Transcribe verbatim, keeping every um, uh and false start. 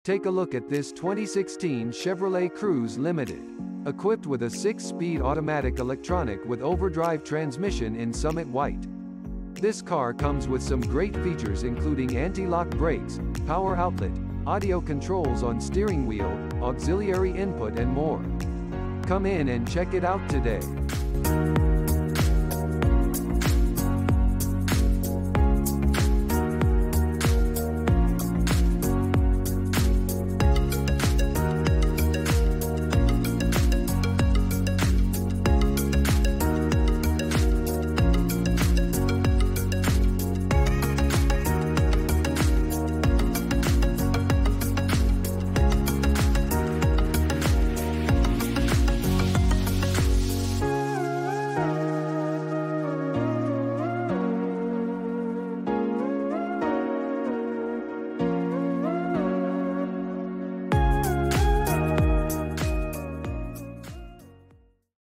Take a look at this twenty sixteen Chevrolet Cruze Limited. Equipped with a six-speed automatic electronic with overdrive transmission in Summit White. This car comes with some great features including anti-lock brakes, power outlet, audio controls on steering wheel, auxiliary input and more. Come in and check it out today.